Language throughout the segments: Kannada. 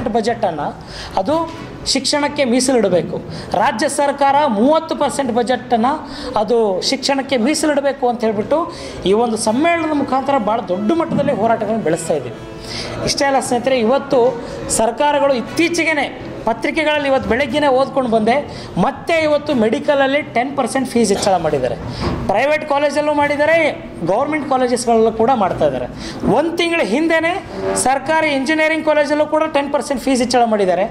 ಬಜೆಟನ್ನು ಅದು ಶಿಕ್ಷಣಕ್ಕೆ ಮೀಸಲಿಡಬೇಕು. ರಾಜ್ಯ ಸರ್ಕಾರ 30% ಬಜೆಟನ್ನು ಅದು ಶಿಕ್ಷಣಕ್ಕೆ ಮೀಸಲಿಡಬೇಕು ಅಂತ ಹೇಳಿಬಿಟ್ಟು ಈ ಒಂದು ಸಮ್ಮೇಳನದ ಮುಖಾಂತರ ಭಾಳ ದೊಡ್ಡ ಮಟ್ಟದಲ್ಲಿ ಹೋರಾಟಗಳನ್ನು ಬೆಳೆಸ್ತಾ ಇದ್ದೀವಿ. ಇಷ್ಟೇ ಅಲ್ಲ ಸ್ನೇಹಿತರೆ, ಇವತ್ತು ಸರ್ಕಾರಗಳು ಇತ್ತೀಚೆಗೆ ಪತ್ರಿಕೆಗಳಲ್ಲಿ ಇವತ್ತು ಬೆಳಗ್ಗೆನೇ ಓದ್ಕೊಂಡು ಬಂದೆ, ಮತ್ತೆ ಇವತ್ತು ಮೆಡಿಕಲಲ್ಲಿ 10% ಫೀಸ್ ಹೆಚ್ಚಳ ಮಾಡಿದ್ದಾರೆ. ಪ್ರೈವೇಟ್ ಕಾಲೇಜಲ್ಲೂ ಮಾಡಿದ್ದಾರೆ, ಗೌರ್ಮೆಂಟ್ ಕಾಲೇಜಸ್ಗಳಲ್ಲೂ ಕೂಡ ಮಾಡ್ತಾ ಇದ್ದಾರೆ. ಒಂದು ತಿಂಗಳ ಹಿಂದೆಯೇ ಸರ್ಕಾರಿ ಇಂಜಿನಿಯರಿಂಗ್ ಕಾಲೇಜಲ್ಲೂ ಕೂಡ 10% ಫೀಸ್ ಹೆಚ್ಚಳ ಮಾಡಿದ್ದಾರೆ.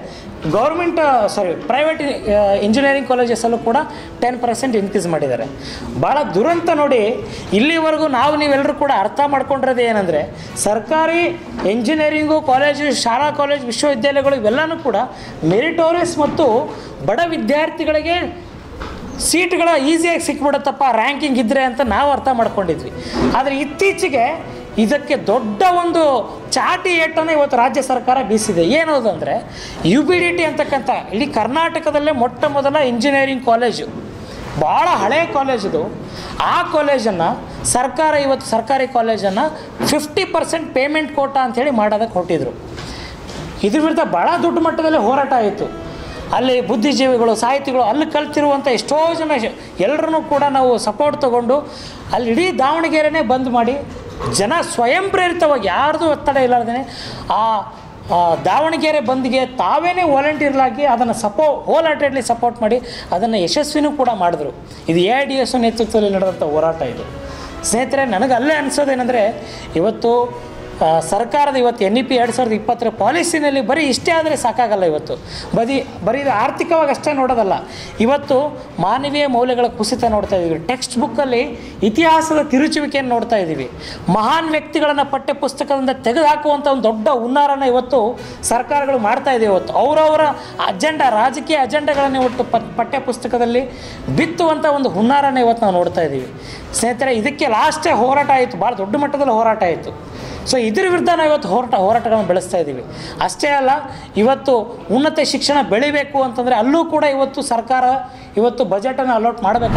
ಪ್ರೈವೇಟ್ ಇಂಜಿನಿಯರಿಂಗ್ ಕಾಲೇಜಸಲ್ಲೂ ಕೂಡ 10% ಇನ್ಕ್ರೀಸ್ ಮಾಡಿದ್ದಾರೆ. ಭಾಳ ದುರಂತ ನೋಡಿ. ಇಲ್ಲಿವರೆಗೂ ನೀವೆಲ್ಲರೂ ಕೂಡ ಅರ್ಥ ಮಾಡ್ಕೊಂಡಿರೋದು ಏನಂದರೆ, ಸರ್ಕಾರಿ ಇಂಜಿನಿಯರಿಂಗು ಕಾಲೇಜು, ಶಾಲಾ ಕಾಲೇಜು, ವಿಶ್ವವಿದ್ಯಾಲಯಗಳು ಇವೆಲ್ಲನೂ ಕೂಡ ಮೆರಿಟೋರಿಯಸ್ ಮತ್ತು ಬಡ ವಿದ್ಯಾರ್ಥಿಗಳಿಗೆ ಸೀಟ್ಗಳ ಈಸಿಯಾಗಿ ಸಿಕ್ಬಿಡುತ್ತಪ್ಪ ರ್ಯಾಂಕಿಂಗ್ ಇದ್ದರೆ ಅಂತ ನಾವು ಅರ್ಥ ಮಾಡ್ಕೊಂಡಿದ್ವಿ. ಆದರೆ ಇತ್ತೀಚೆಗೆ ಇದಕ್ಕೆ ದೊಡ್ಡ ಒಂದು ಚಾಟಿ ಏಟನ್ನು ಇವತ್ತು ರಾಜ್ಯ ಸರ್ಕಾರ ಬೀಸಿದೆ. ಏನದು ಅಂದರೆ, UBDT ಅಂತಕ್ಕಂಥ ಇಡೀ ಕರ್ನಾಟಕದಲ್ಲೇ ಮೊಟ್ಟ ಮೊದಲ ಇಂಜಿನಿಯರಿಂಗ್ ಕಾಲೇಜು, ಭಾಳ ಹಳೆಯ ಕಾಲೇಜಿದು. ಆ ಕಾಲೇಜನ್ನು ಸರ್ಕಾರ ಇವತ್ತು ಸರ್ಕಾರಿ ಕಾಲೇಜನ್ನು 50% ಪೇಮೆಂಟ್ ಕೋಟಾ ಅಂಥೇಳಿ ಮಾಡೋದಕ್ಕೆ ಹೊರಟಿದ್ರು. ಇದ್ರ ವಿರುದ್ಧ ಭಾಳ ದೊಡ್ಡ ಮಟ್ಟದಲ್ಲಿ ಹೋರಾಟ ಆಯಿತು. ಅಲ್ಲಿ ಬುದ್ಧಿಜೀವಿಗಳು, ಸಾಹಿತಿಗಳು, ಅಲ್ಲಿ ಕಲ್ತಿರುವಂಥ ಎಷ್ಟೋ ಜನ ಎಲ್ಲರನ್ನೂ ಕೂಡ ನಾವು ಸಪೋರ್ಟ್ ತೊಗೊಂಡು ಅಲ್ಲಿ ಇಡೀ ದಾವಣಗೆರೆನೇ ಬಂದ್ ಮಾಡಿ ಜನ ಸ್ವಯಂ ಪ್ರೇರಿತವಾಗಿ ಯಾರ್ದು ಒತ್ತಡ ಇಲ್ಲಾರ್ದೇ ಆ ದಾವಣಗೆರೆ ಬಂದ್ಗೆ ತಾವೇನೇ ವಾಲಂಟಿಯರ್ಲಾಗಿ ಅದನ್ನು ಹೋಲ್ ಹಾರ್ಟೆಡ್ಲಿ ಸಪೋರ್ಟ್ ಮಾಡಿ ಅದನ್ನು ಯಶಸ್ವಿನೂ ಕೂಡ ಮಾಡಿದ್ರು. ಇದು AIDS ನೇತೃತ್ವದಲ್ಲಿ ನಡೆದಂಥ ಹೋರಾಟ ಇದು. ಸ್ನೇಹಿತರೆ, ನನಗೆ ಅಲ್ಲೇ ಅನಿಸೋದೇನೆಂದರೆ, ಇವತ್ತು ಸರ್ಕಾರದ ಇವತ್ತು NEP 2020 ಪಾಲಿಸಿನಲ್ಲಿ ಬರೀ ಇಷ್ಟೇ ಆದರೆ ಸಾಕಾಗಲ್ಲ. ಇವತ್ತು ಬರೀ ಆರ್ಥಿಕವಾಗಿ ಅಷ್ಟೇ ನೋಡೋದಲ್ಲ, ಇವತ್ತು ಮಾನವೀಯ ಮೌಲ್ಯಗಳ ಕುಸಿತ ನೋಡ್ತಾ ಇದ್ದೀವಿ. ಟೆಕ್ಸ್ಟ್ ಬುಕ್ಕಲ್ಲಿ ಇತಿಹಾಸದ ತಿರುಚುವಿಕೆಯನ್ನು ನೋಡ್ತಾ ಇದ್ದೀವಿ. ಮಹಾನ್ ವ್ಯಕ್ತಿಗಳನ್ನು ಪಠ್ಯ ಪುಸ್ತಕದಿಂದ ತೆಗೆದುಹಾಕುವಂಥ ಒಂದು ದೊಡ್ಡ ಹುನ್ನಾರನ ಇವತ್ತು ಸರ್ಕಾರಗಳು ಮಾಡ್ತಾ ಇದೆ. ಇವತ್ತು ಅವರವರ ರಾಜಕೀಯ ಅಜೆಂಡಾಗಳನ್ನು ಇವತ್ತು ಪಠ್ಯ ಪುಸ್ತಕದಲ್ಲಿ ಬಿತ್ತುವಂಥ ಒಂದು ಹುನ್ನಾರನ ಇವತ್ತು ನಾವು ನೋಡ್ತಾ ಇದ್ದೀವಿ. ಸ್ನೇಹಿತರೆ, ಇದಕ್ಕೆ ಲಾಸ್ಟೇ ಹೋರಾಟ ಆಯಿತು, ಭಾಳ ದೊಡ್ಡ ಮಟ್ಟದಲ್ಲಿ ಹೋರಾಟ ಆಯಿತು. ಸೊ ಇದ್ರ ವಿರುದ್ಧ ನಾವು ಇವತ್ತು ಹೋರಾಟಗಳನ್ನು ಬೆಳೆಸ್ತಾ ಇದ್ದೀವಿ. ಅಷ್ಟೇ ಅಲ್ಲ, ಇವತ್ತು ಉನ್ನತ ಶಿಕ್ಷಣ ಬೆಳಿಬೇಕು ಅಂತಂದರೆ ಅಲ್ಲೂ ಕೂಡ ಇವತ್ತು ಸರ್ಕಾರ ಇವತ್ತು ಬಜೆಟನ್ನು ಅಲಾಟ್ ಮಾಡಬೇಕು.